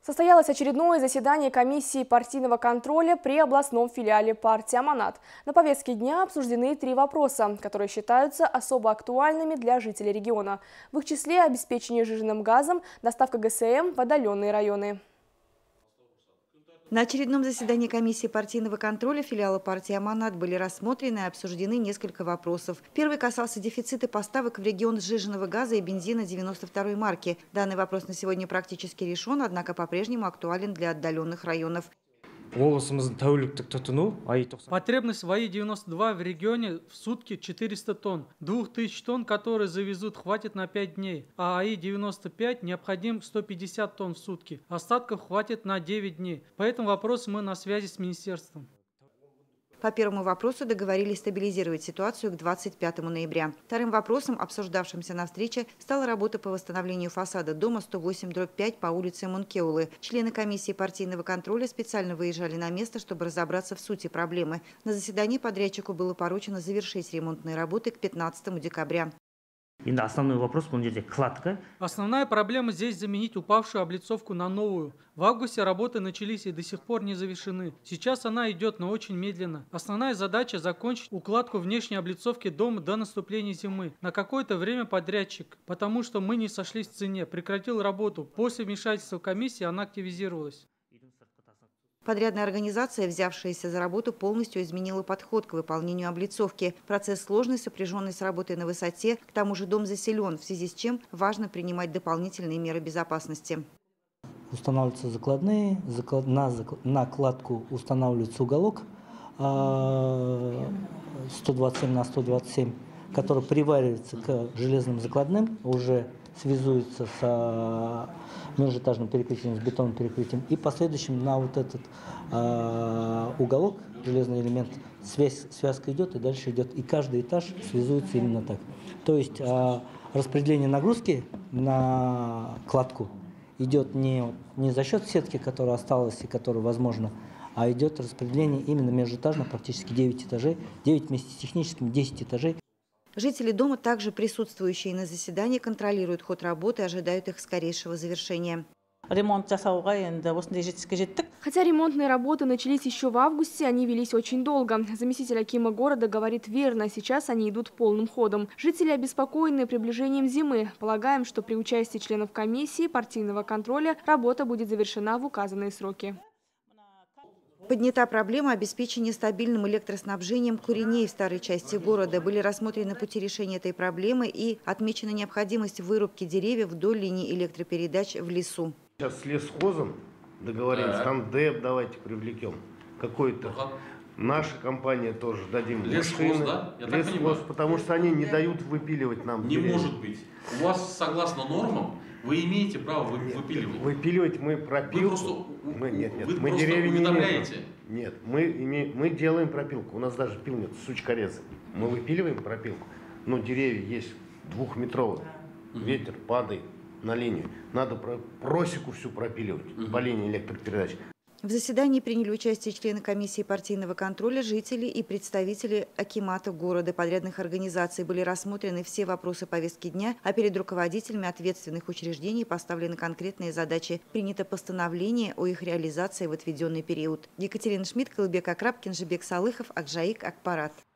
Состоялось очередное заседание комиссии партийного контроля при областном филиале партии «Аманат». На повестке дня обсуждены 3 вопроса, которые считаются особо актуальными для жителей региона. В их числе обеспечение сжиженным газом, доставка ГСМ в отдаленные районы. На очередном заседании комиссии партийного контроля филиала партии «Аманат» были рассмотрены и обсуждены несколько вопросов. Первый касался дефицита поставок в регион сжиженного газа и бензина 92-й марки. Данный вопрос на сегодня практически решен, однако по-прежнему актуален для отдаленных районов. Потребность в АИ-92 в регионе в сутки 400 тонн. 2000 тонн, которые завезут, хватит на 5 дней. А АИ-95 необходим 150 тонн в сутки. Остатков хватит на 9 дней. По этому вопросу мы на связи с министерством. По первому вопросу договорились стабилизировать ситуацию к 25 ноября. Вторым вопросом, обсуждавшимся на встрече, стала работа по восстановлению фасада дома 108/5 по улице Мункеулы. Члены комиссии партийного контроля специально выезжали на место, чтобы разобраться в сути проблемы. На заседании подрядчику было поручено завершить ремонтные работы к 15 декабря. Основной вопрос – кладка. Основная проблема здесь заменить упавшую облицовку на новую. В августе работы начались и до сих пор не завершены. Сейчас она идет, но очень медленно. Основная задача – закончить укладку внешней облицовки дома до наступления зимы. На какое-то время подрядчик, потому что мы не сошлись в цене, прекратил работу. После вмешательства комиссии она активизировалась. Подрядная организация, взявшаяся за работу, полностью изменила подход к выполнению облицовки. Процесс сложный, сопряженный с работой на высоте, к тому же дом заселен, в связи с чем важно принимать дополнительные меры безопасности. Устанавливаются закладные, на кладку устанавливается уголок 127 на 127, который приваривается к железным закладным, уже связуется с межэтажным перекрытием, с бетонным перекрытием, и последующим на вот этот уголок, железный элемент, связка идет и дальше идет, и каждый этаж связуется именно так. То есть распределение нагрузки на кладку идет не за счет сетки, которая осталась и которая возможна, а идет распределение именно межэтажно, практически 9 этажей, 9 вместе с техническим, 10 этажей. Жители дома, также присутствующие на заседании, контролируют ход работы и ожидают их скорейшего завершения. Хотя ремонтные работы начались еще в августе, они велись очень долго. Заместитель акима города говорит верно, сейчас они идут полным ходом. Жители обеспокоены приближением зимы. Полагаем, что при участии членов комиссии партийного контроля работа будет завершена в указанные сроки. Поднята проблема обеспечения стабильным электроснабжением куреней в старой части города. Были рассмотрены пути решения этой проблемы и отмечена необходимость вырубки деревьев вдоль линии электропередач в лесу. Сейчас с лесхозом договорились, там ДЭП давайте привлекем какой-то. Наша компания тоже дадим машины. Да? Лесхоз, потому что они не дают выпиливать нам Не деревья. может быть. У вас, согласно нормам, вы имеете право выпиливать. Выпиливать мы пропилку. Мы деревья не имеем. Нет, мы делаем пропилку. У нас даже пил нет, сучкорезы. Мы выпиливаем пропилку, но деревья есть 2-метровые. Ветер падает на линию. Надо просеку всю пропиливать по линии электропередач. В заседании приняли участие члены комиссии партийного контроля, жители и представители акимата города. Подрядных организаций были рассмотрены все вопросы повестки дня, а перед руководителями ответственных учреждений поставлены конкретные задачи. Принято постановление о их реализации в отведенный период. Екатерина Шмидт, Кылбек Акраб, Кенжебек Салыхов, Акжаик, Акпарат.